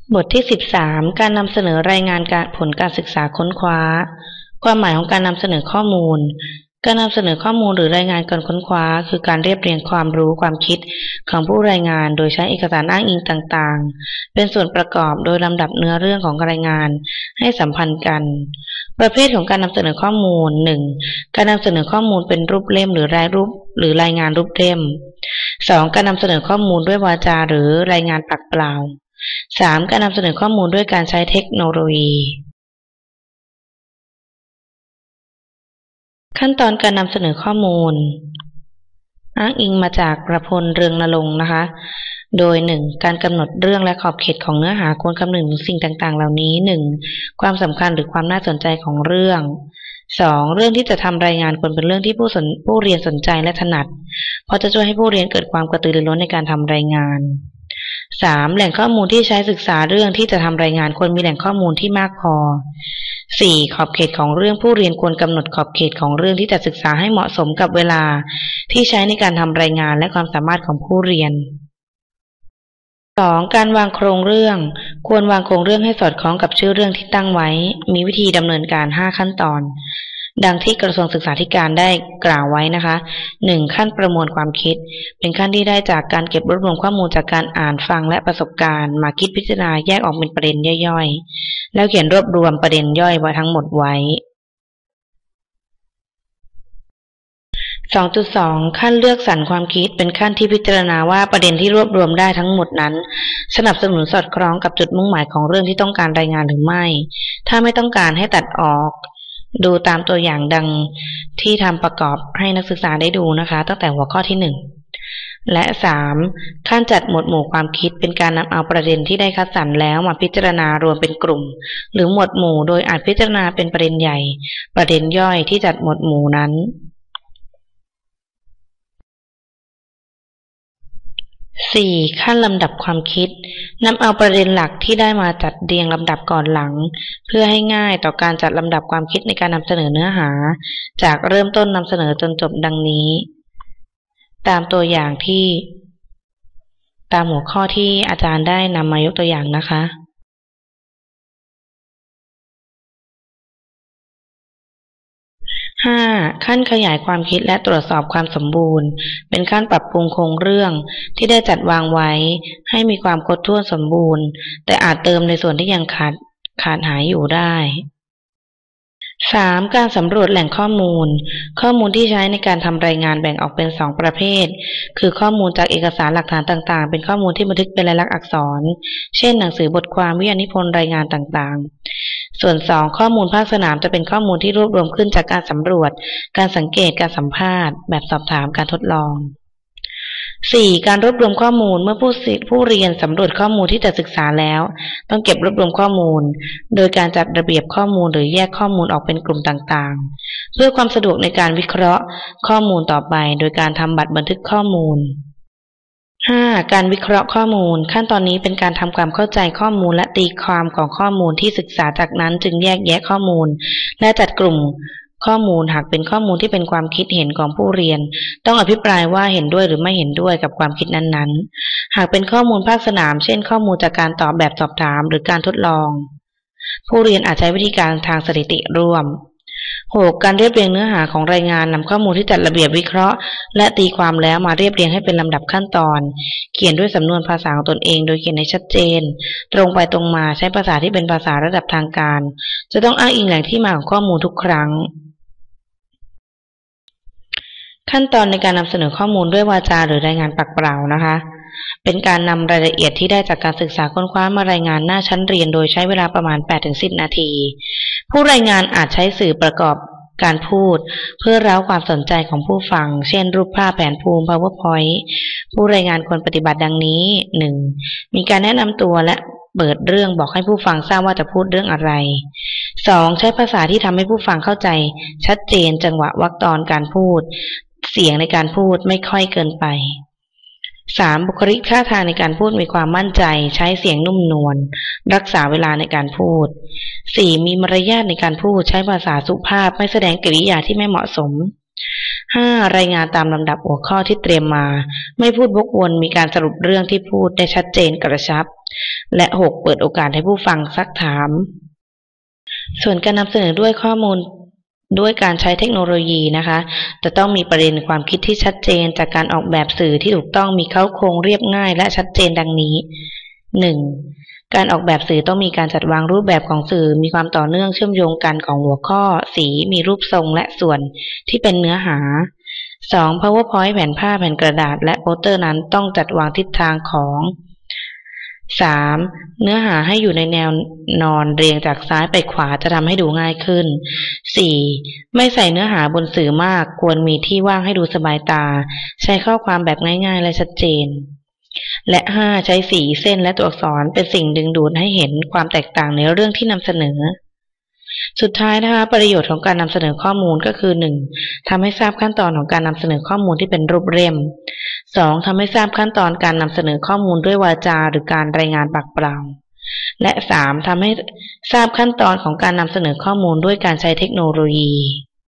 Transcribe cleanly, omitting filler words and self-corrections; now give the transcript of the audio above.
บทที่13การนำเสนอรายงานผลการศึกษาค้นคว้าความหมายของการนำเสนอข้อมูลการนำเสนอข้อมูลหรือรายงานการค้นคว้าคือการเรียบเรียงความรู้ความคิดของผู้รายงานโดยใช้เอกสารอ้างอิงต่างๆเป็นส่วนประกอบโดยลำดับเนื้อเรื่องของรายงานให้สัมพันธ์กันประเภทของการนำเสนอข้อมูล 1. การนำเสนอข้อมูลเป็นรูปเล่มหรือรายงานรูปเล่ม 2. การนำเสนอข้อมูลด้วยวาจาหรือรายงานปากเปล่า 3. การนำเสนอข้อมูลด้วยการใช้เทคโนโลยีขั้นตอนการนำเสนอข้อมูลอ้างอิงมาจากประพล เรืองนรงค์นะคะโดย 1. การกำหนดเรื่องและขอบเขตของเนื้อหาควรคำนึงถึงสิ่งต่างๆเหล่านี้ 1. ความสำคัญหรือความน่าสนใจของเรื่อง 2. เรื่องที่จะทำรายงานควรเป็นเรื่องที่ผู้เรียนสนใจและถนัดเพราะจะช่วยให้ผู้เรียนเกิดความกระตือรือร้นในการทำรายงาน 3. แหล่งข้อมูลที่ใช้ศึกษาเรื่องที่จะทำรายงานควรมีแหล่งข้อมูลที่มากพอ 4. ขอบเขตของเรื่องผู้เรียนควรกำหนดขอบเขตของเรื่องที่จะศึกษาให้เหมาะสมกับเวลาที่ใช้ในการทำรายงานและความสามารถของผู้เรียน 2. การวางโครงเรื่องควรวางโครงเรื่องให้สอดคล้องกับชื่อเรื่องที่ตั้งไว้มีวิธีดำเนินการ5ขั้นตอนดังที่กระทรวงศึกษาธิการได้กล่าวไว้นะคะ 1. ขั้นประมวลความคิดเป็นขั้นที่ได้จากการเก็บรวบรวมข้อมูลจากการอ่านฟังและประสบการณ์มาคิดพิจารณาแยกออกเป็นประเด็นย่อยๆแล้วเขียนรวบรวมประเด็นย่อยไว้ทั้งหมดไว้ 2.2 ขั้นเลือกสรรความคิดเป็นขั้นที่พิจารณาว่าประเด็นที่รวบรวมได้ทั้งหมดนั้นสนับสนุนสอดคล้องกับจุดมุ่งหมายของเรื่องที่ต้องการรายงานหรือไม่ถ้าไม่ต้องการให้ตัดออกดูตามตัวอย่างดังที่ทำประกอบให้นักศึกษาได้ดูนะคะตั้งแต่หัวข้อที่1และ 3. ขั้นจัดหมวดหมู่ความคิดเป็นการนำเอาประเด็นที่ได้คัดสรรแล้วมาพิจารณารวมเป็นกลุ่มหรือหมวดหมู่โดยอาจพิจารณาเป็นประเด็นใหญ่ประเด็นย่อยที่จัดหมวดหมู่นั้น 4. ขั้นลำดับความคิดนำเอาประเด็นหลักที่ได้มาจัดเรียงลำดับก่อนหลังเพื่อให้ง่ายต่อการจัดลำดับความคิดในการนำเสนอเนื้อหาจากเริ่มต้นนำเสนอจนจบดังนี้ตามตัวอย่างที่ตามหัวข้อที่อาจารย์ได้นำมายกตัวอย่างนะคะ 5. ขั้นขยายความคิดและตรวจสอบความสมบูรณ์เป็นขั้นปรับปรุงโครงเรื่องที่ได้จัดวางไว้ให้มีความครบถ้วนสมบูรณ์แต่อาจเติมในส่วนที่ยังขาดหายอยู่ได้ 3. การสำรวจแหล่งข้อมูลที่ใช้ในการทำรายงานแบ่งออกเป็น2ประเภทคือข้อมูลจากเอกสารหลักฐานต่างๆเป็นข้อมูลที่บันทึกเป็นลายลักษณ์อักษรเช่นหนังสือบทความวิทยานิพนธ์รายงานต่างๆส่วน 2. ข้อมูลภาคสนามจะเป็นข้อมูลที่รวบรวมขึ้นจากการสำรวจการสังเกตการสัมภาษณ์แบบสอบถามการทดลอง 4. การรวบรวมข้อมูลเมื่อผู้เรียนสำรวจข้อมูลที่จะศึกษาแล้วต้องเก็บรวบรวมข้อมูลโดยการจัดระเบียบข้อมูลหรือแยกข้อมูลออกเป็นกลุ่มต่างๆเพื่อความสะดวกในการวิเคราะห์ข้อมูลต่อไปโดยการทำบัตรบันทึกข้อมูล 5. การวิเคราะห์ข้อมูลขั้นตอนนี้เป็นการทำความเข้าใจข้อมูลและตีความของข้อมูลที่ศึกษาจากนั้นจึงแยกแยะข้อมูลและจัดกลุ่มข้อมูลหากเป็นข้อมูลที่เป็นความคิดเห็นของผู้เรียนต้องอภิปรายว่าเห็นด้วยหรือไม่เห็นด้วยกับความคิดนั้นๆหากเป็นข้อมูลภาคสนามเช่นข้อมูลจากการตอบแบบสอบถามหรือการทดลองผู้เรียนอาจใช้วิธีการทางสถิติร่วม 6. การเรียบเรียงเนื้อหาของรายงานนำข้อมูลที่จัดระเบียบวิเคราะห์และตีความแล้วมาเรียบเรียงให้เป็นลำดับขั้นตอนเขียนด้วยสำนวนภาษาของตนเองโดยเขียนให้ชัดเจนตรงไปตรงมาใช้ภาษาที่เป็นภาษาระดับทางการจะต้องอ้างอิงแหล่งที่มาของข้อมูลทุกครั้งขั้นตอนในการนำเสนอข้อมูลด้วยวาจาหรือรายงานปากเปล่านะคะเป็นการนำรายละเอียดที่ได้จากการศึกษาค้นคว้ามารายงานหน้าชั้นเรียนโดยใช้เวลาประมาณ 8-10 นาทีผู้รายงานอาจใช้สื่อประกอบการพูดเพื่อเร้าความสนใจของผู้ฟังเช่นรูปภาพแผนภูมิ PowerPoint ผู้รายงานควรปฏิบัติดังนี้ 1. มีการแนะนำตัวและเปิดเรื่องบอกให้ผู้ฟังทราบว่าจะพูดเรื่องอะไร 2. ใช้ภาษาที่ทำให้ผู้ฟังเข้าใจชัดเจนจังหวะวรรคตอนการพูดเสียงในการพูดไม่ค่อยเกินไป 3. บุคลิกท่าทางในการพูดมีความมั่นใจใช้เสียงนุ่มนวลรักษาเวลาในการพูด 4. มีมารยาทในการพูดใช้ภาษาสุภาพไม่แสดงกริยาที่ไม่เหมาะสม 5. รายงานตามลำดับหัวข้อที่เตรียมมาไม่พูดวกวนมีการสรุปเรื่องที่พูดได้ชัดเจนกระชับและ 6. เปิดโอกาสให้ผู้ฟังซักถามส่วนการนำเสนอด้วยข้อมูลด้วยการใช้เทคโนโลยีนะคะจะต้องมีประเด็นความคิดที่ชัดเจนจากการออกแบบสื่อที่ถูกต้องมีเค้าโครงเรียบง่ายและชัดเจนดังนี้ 1. การออกแบบสื่อต้องมีการจัดวางรูปแบบของสื่อมีความต่อเนื่องเชื่อมโยงกันของหัวข้อสีมีรูปทรงและส่วนที่เป็นเนื้อหา 2. PowerPoint แผ่นผ้าแผ่นกระดาษและโปสเตอร์นั้นต้องจัดวางทิศทางของ 3. เนื้อหาให้อยู่ในแนวนอนเรียงจากซ้ายไปขวาจะทำให้ดูง่ายขึ้น 4. ไม่ใส่เนื้อหาบนสื่อมากควรมีที่ว่างให้ดูสบายตาใช้ข้อความแบบง่ายๆและชัดเจนและ 5. ใช้สีเส้นและตัวอักษรเป็นสิ่งดึงดูดให้เห็นความแตกต่างในเรื่องที่นำเสนอสุดท้ายนะคะประโยชน์ของการนำเสนอข้อมูลก็คือ 1. ทำให้ทราบขั้นตอนของการนำเสนอข้อมูลที่เป็นรูปเล่ม 2. ทำให้ทราบขั้นตอนการนำเสนอข้อมูลด้วยวาจาหรือการรายงานปากเปล่าและ 3. ทำให้ทราบขั้นตอนของการนำเสนอข้อมูลด้วยการใช้เทคโนโลยี